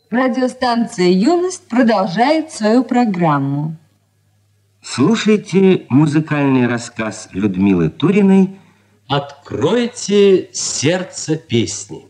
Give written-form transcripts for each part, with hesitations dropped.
Радиостанция «Юность» продолжает свою программу. Слушайте музыкальный рассказ Людмилы Туриной «Откройте сердце песни».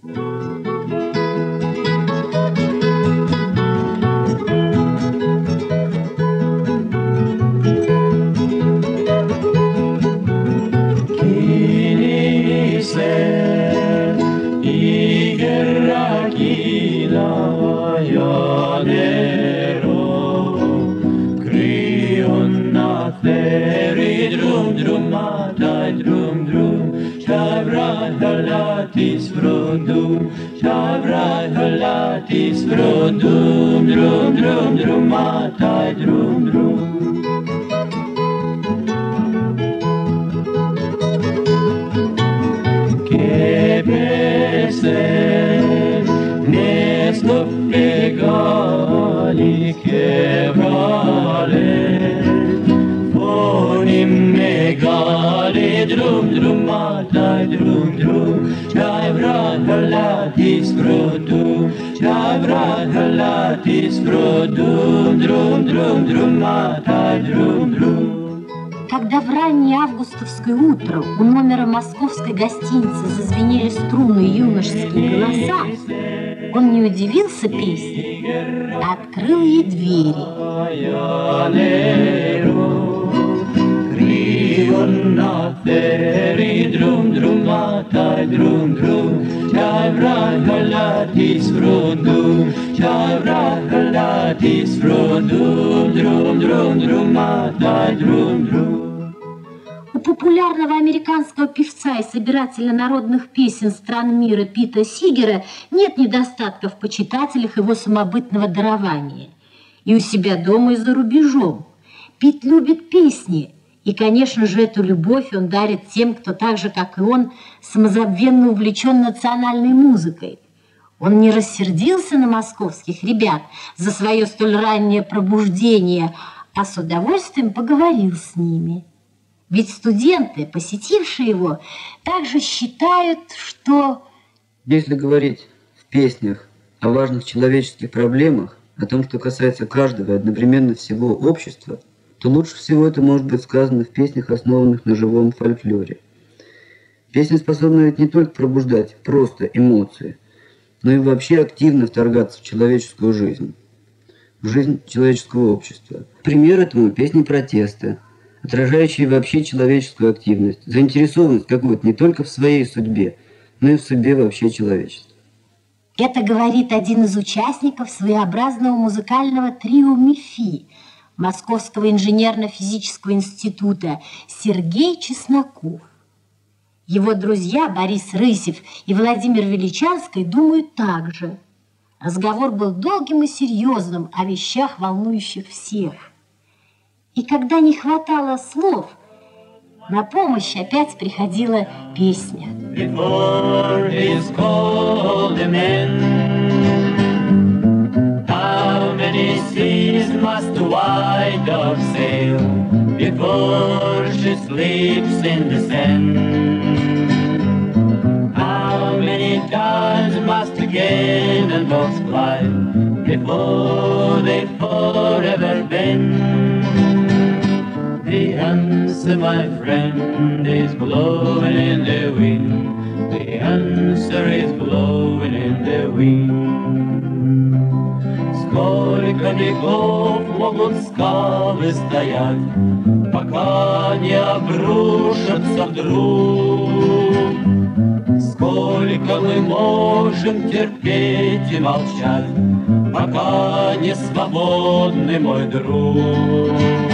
Shabra-halatis frodum, drum, drum, drumatai, drum, drum. Kepese, nesno pegali, kevrale, fonim megali, drum, drumatai, drum, drum. Shabra-halatis frodum, Shabra-halatis frodum, drum, drum, drumatai, drum, drum. Когда в раннее августовское утро у номера московской гостиницы зазвенели струны юношеские голоса, он не удивился песне, а открыл ей двери. Drum, drumatai, drum, drum. Shabra-halatis frodum, Shabra-halatis frodum, drum, drum, drumatai, drum, drum. У популярного американского певца и собирателя народных песен стран мира Пита Сигера нет недостатков в почитателях его самобытного дарования. И у себя дома, и за рубежом. Пит любит песни. И, конечно же, эту любовь он дарит тем, кто так же, как и он, самозабвенно увлечен национальной музыкой. Он не рассердился на московских ребят за свое столь раннее пробуждение, а с удовольствием поговорил с ними. Ведь студенты, посетившие его, также считают, что... Если говорить в песнях о важных человеческих проблемах, о том, что касается каждого и одновременно всего общества, то лучше всего это может быть сказано в песнях, основанных на живом фольклоре. Песня способна ведь не только пробуждать просто эмоции, но и вообще активно вторгаться в человеческую жизнь, в жизнь человеческого общества. Пример этому – песни протеста, отражающие вообще человеческую активность, заинтересованность какую-то не только в своей судьбе, но и в судьбе вообще человечества. Это говорит один из участников своеобразного музыкального трио «МИФИ» Московского инженерно-физического института Сергей Чесноков. Его друзья Борис Рысев и Владимир Величанский думают так же. Разговор был долгим и серьезным о вещах, волнующих всех. И когда не хватало слов, на помощь опять приходила песня. Seas must the white dove sail before she sleeps in the sand? How many times must the cannonballs fly before they forever bend? The answer, my friend, is blowing in the wind. The answer is blowing in the wind. Сколько веков могут скалы стоять, пока не обрушатся вдруг? Сколько мы можем терпеть и молчать, пока не свободны, мой друг?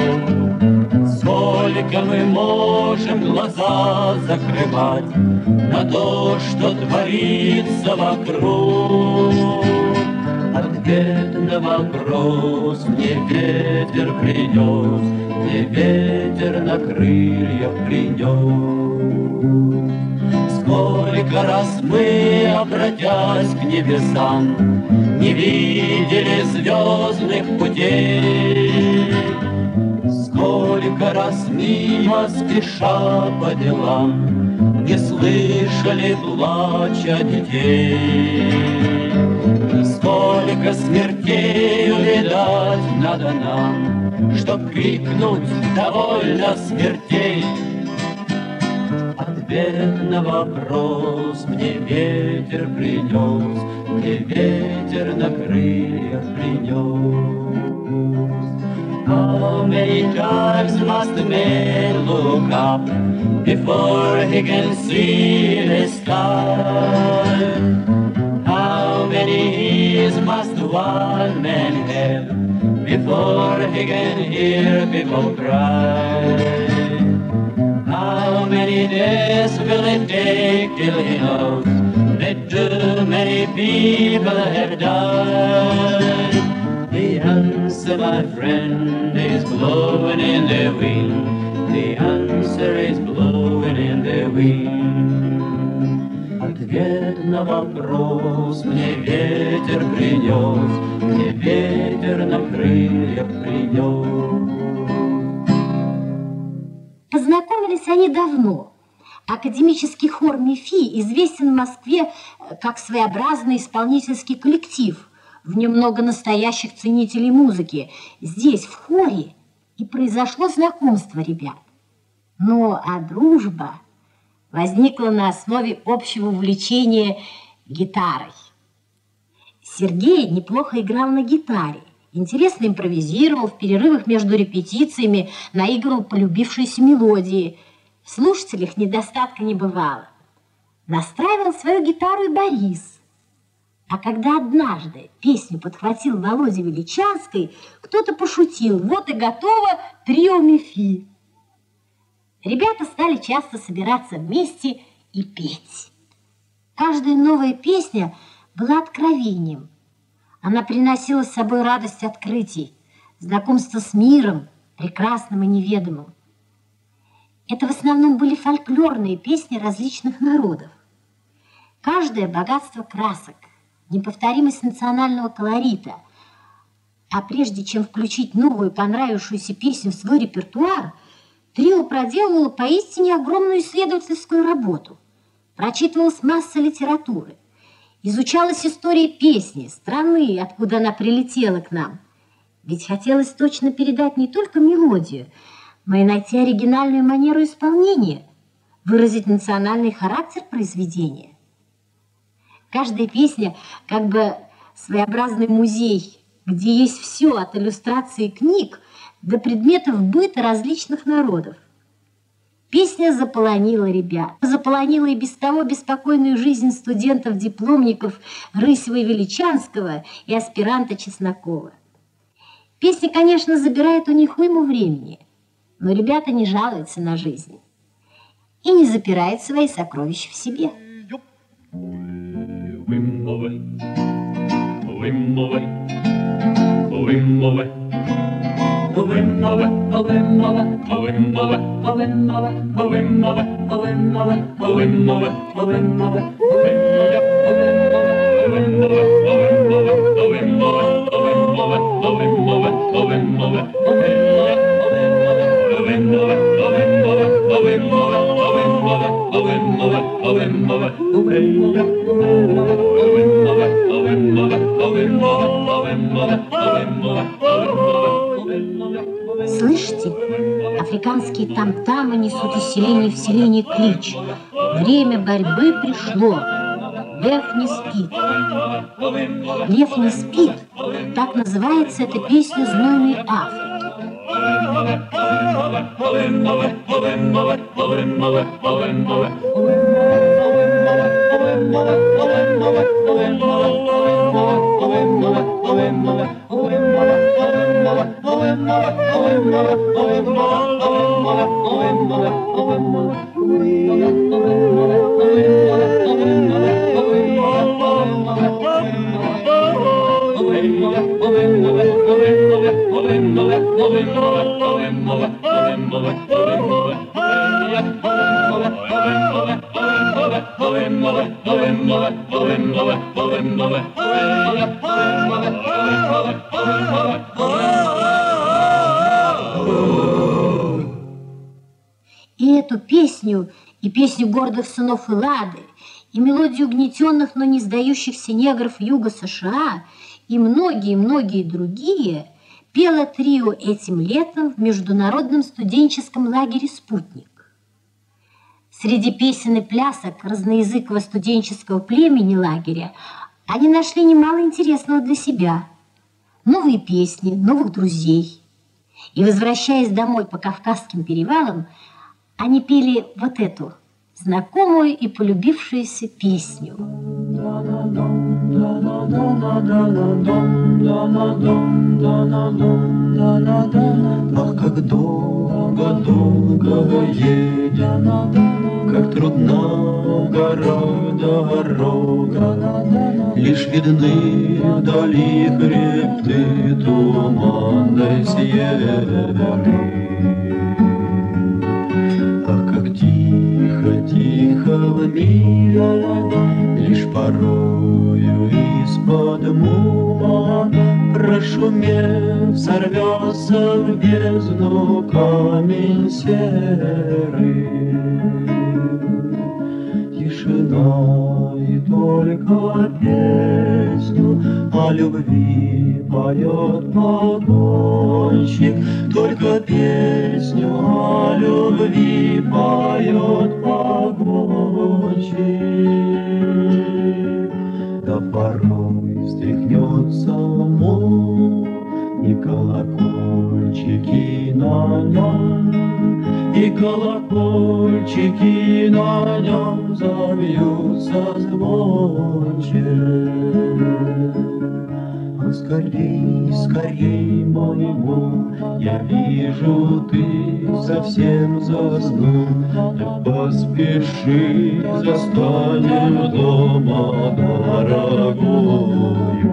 Сколько мы можем глаза закрывать на то, что творится вокруг? Ответ на вопрос мне ветер принес, мне ветер на крыльях принес. Сколько раз мы, обратясь к небесам, не видели звездных путей. Сколько раз мимо, спеша по делам, не слышали плача детей. Сколько Сколько смертей увидать надо нам, чтоб крикнуть «довольно смертей». Ответ на вопрос мне ветер принес, мне ветер на крыльях принес. How many times must a man look up before he can see the sky? How many ears must one man have before he can hear people cry? How many days will it take till he knows that too many people have died? The answer, my friend, is blowing in the wind. The answer is blowing in the wind. Ответ на вопрос мне ветер принес, мне ветер на крыльях принес. Познакомились они давно. Академический хор МИФИ известен в Москве как своеобразный исполнительский коллектив. В нем много настоящих ценителей музыки. Здесь, в хоре, и произошло знакомство ребят. Ну, а дружба возникла на основе общего увлечения гитарой. Сергей неплохо играл на гитаре, интересно импровизировал, в перерывах между репетициями наигрывал полюбившиеся мелодии. В слушателях недостатка не бывало. Настраивал свою гитару и Борис. А когда однажды песню подхватил Володя Величанский, кто-то пошутил: вот и готово трио МИФИ. Ребята стали часто собираться вместе и петь. Каждая новая песня была откровением. Она приносила с собой радость открытий, знакомство с миром, прекрасным и неведомым. Это в основном были фольклорные песни различных народов. Каждое богатство красок, неповторимость национального колорита. А прежде чем включить новую понравившуюся песню в свой репертуар, трио проделывало поистине огромную исследовательскую работу. Прочитывалась масса литературы, изучалась история песни, страны, откуда она прилетела к нам. Ведь хотелось точно передать не только мелодию, но и найти оригинальную манеру исполнения, выразить национальный характер произведения. Каждая песня как бы своеобразный музей, где есть все от иллюстраций книг до предметов быта различных народов. Песня заполонила ребят, заполонила и без того беспокойную жизнь студентов-дипломников Рысева и Величанского и аспиранта Чеснокова. Песня, конечно, забирает у них уйму времени, но ребята не жалуются на жизнь и не запирают свои сокровища в себе. Слышите, африканские там-тамы несут из селения в селение клич. Время борьбы пришло. Лев не спит. Лев не спит. Так называется эта песня знойной Африки. И эту песню, и песню гордых сынов Эллады, и мелодию угнетенных, но не сдающихся негров Юга США, и многие-многие другие пело трио этим летом в международном студенческом лагере «Спутник». Среди песен и плясок разноязыкого студенческого племени лагеря они нашли немало интересного для себя. Новые песни, новых друзей. И, возвращаясь домой по Кавказским перевалам, они пели вот эту знакомую и полюбившуюся песню. Ах, как долго едем, как трудна гора дорога, лишь видны вдали хребты туманной северы. Ах, как тихо в мире, лишь порою из-под мула, прошумев, сорвется в бездну камень серый. Тишина и только песню о любви поет погонщик, только песню о любви поет погонщик. Да порой встряхнется мол, и колокольчики на нем, и колокольчики на нем забьются звонче. А скорей, скорей, мой мол, я вижу, ты совсем заснул. Так поспеши, застанем дома дорогую.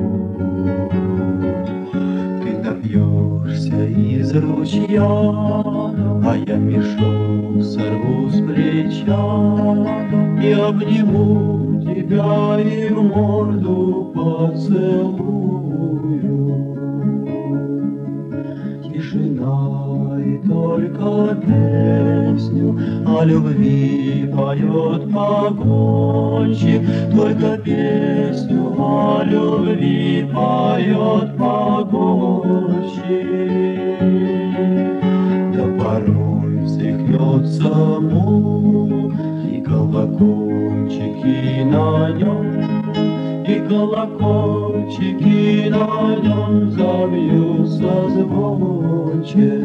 Напьешься из ручья, а я мешок сорву с плеча и обниму тебя и в морду поцелую. Тишина и только песню о любви поет погонщик, только песню о любви поет погонщик. Да порой встряхнется мул, и колокольчики на нем, и колокольчики на нем забьются звонче.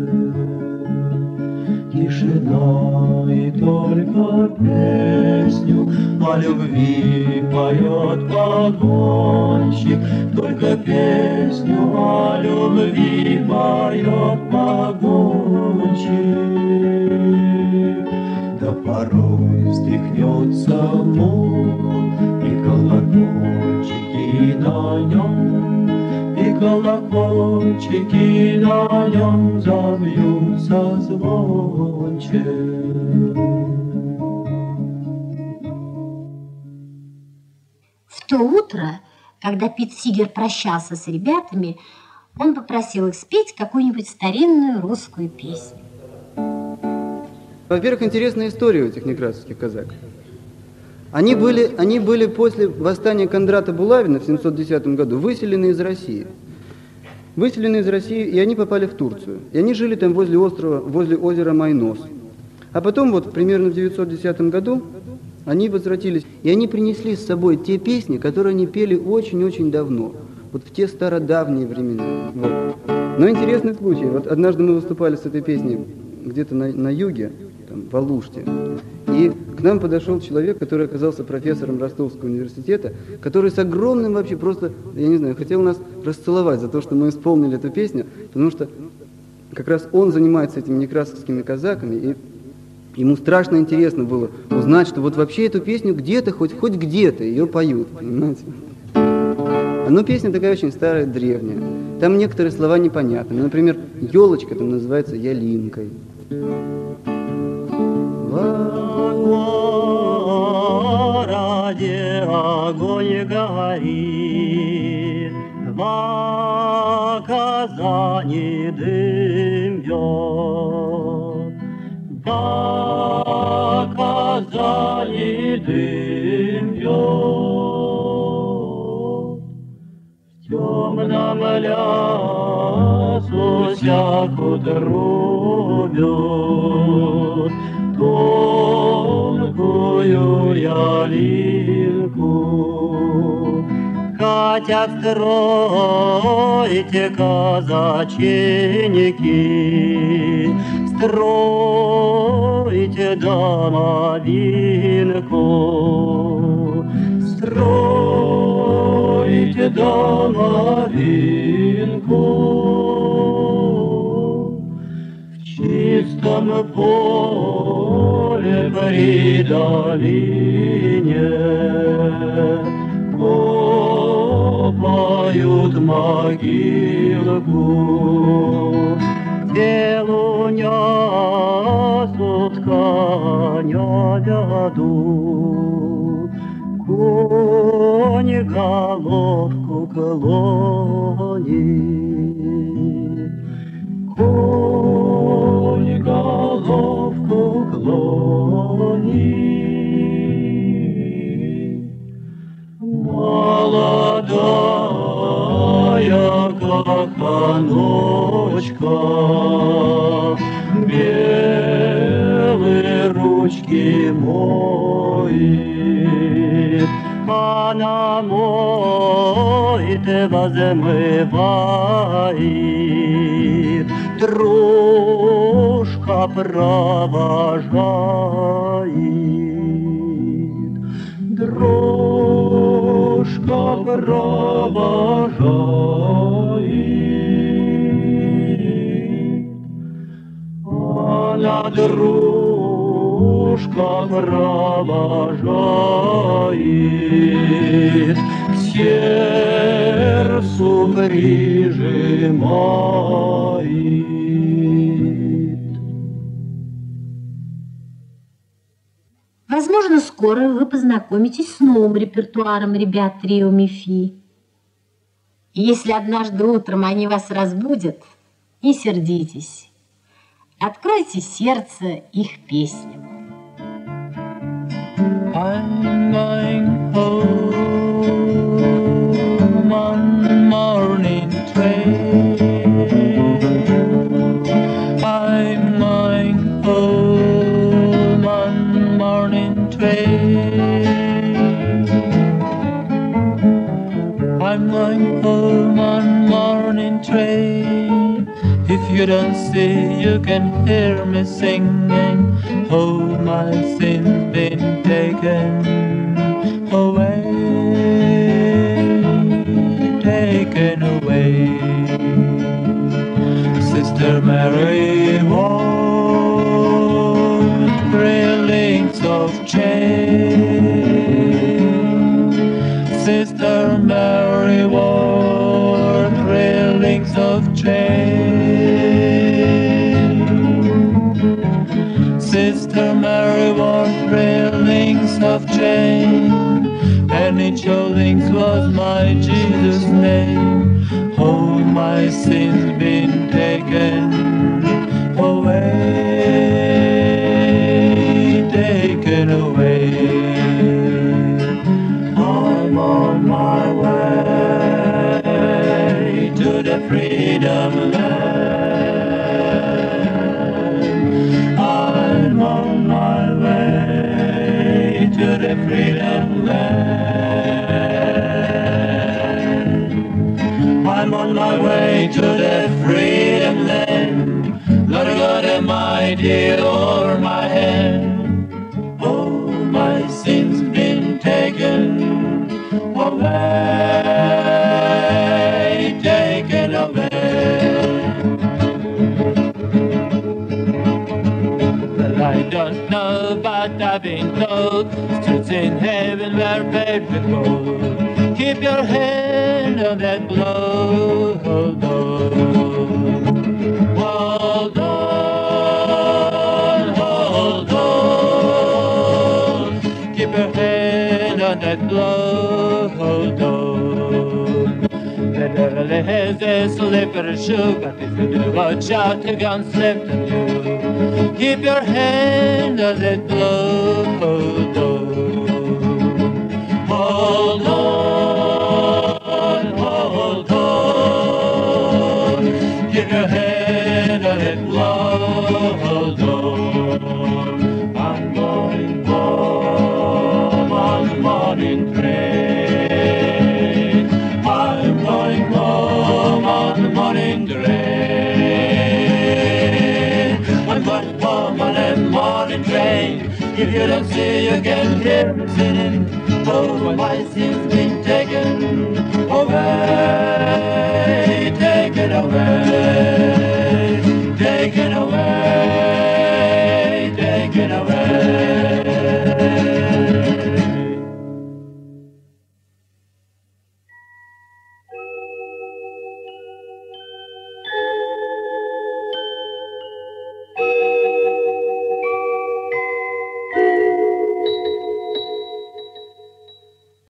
Тишина и только песню о любви поет погонщик, только песню о любви поет погонщик. Да порой встряхнется мул, и колокольчики на нем, и колокольчики на нем забьются звонче. В то утро, когда Пит Сигер прощался с ребятами, он попросил их спеть какую-нибудь старинную русскую песню. Во-первых, интересная история у этих некрасовских казаков. Они были после восстания Кондрата Булавина в 710 году выселены из России. И они попали в Турцию. И они жили там возле озера Майнос. А потом, вот примерно в 910 году, они возвратились. И они принесли с собой те песни, которые они пели очень-очень давно. Вот в те стародавние времена. Вот. Но интересный случай. Вот однажды мы выступали с этой песней где-то на юге, там, в Алуште. И к нам подошел человек, который оказался профессором Ростовского университета, который с огромным вообще просто, я не знаю, хотел нас расцеловать за то, что мы исполнили эту песню, потому что как раз он занимается этими некрасовскими казаками, и ему страшно интересно было узнать, что вот вообще эту песню где-то, хоть где-то ее поют, понимаете? Но песня такая очень старая, древняя. Там некоторые слова непонятны. Например, елочка там называется ялинкой. городе огонь горит, в Казани дым бьет, в Казани дым бьет. В нам лясу всяку трубят, тонкую ялинку. Хотят строить казаченики, строить домовинку, строить домовинку. В чистом поле при долине копают могилку, где лунясут коня ведут, конь головку клонит, конь головку клонит. Молодая каханочка, белые ручки моет, она моет, возмывает, дружка провожает, дружка провожает. Она дружка провожает, к сердцу прижимает. Возможно, скоро вы познакомитесь с новым репертуаром ребят трио Ми-Фи. И если однажды утром они вас разбудят, не сердитесь. Откройте сердце их песням. I'm going home on morning train. I'm going home on morning train. I'm going home on morning train. If you don't see, you can hear me singing. Oh, my sin's been taken away, taken away. Sister Mary wore 3 links of chain. Sister Mary wore 3 links of chain. Sister Mary wore 3 links of chain, and each of links was my Jesus' name. Oh, my sins been taken away, taken away. I'm on my way to the freedom land. I'm on my way to the freedom land. I'm on my way to the freedom land. Lord God Almighty over my head. Oh, my sins been taken away, taken away. Well, I don't know, but I've been told streets in heaven were paved with gold. Keep your hand on that blow, hold on, hold on, hold on. Keep your hand on that blow, hold on. The devil has a slippery shoe, but if you do, watch out, the gun's left on you. Keep your hand on that blow, hold on, hold on, hold on. If you don't see, you can hear him singing. Oh, my sins been taken away, taken away.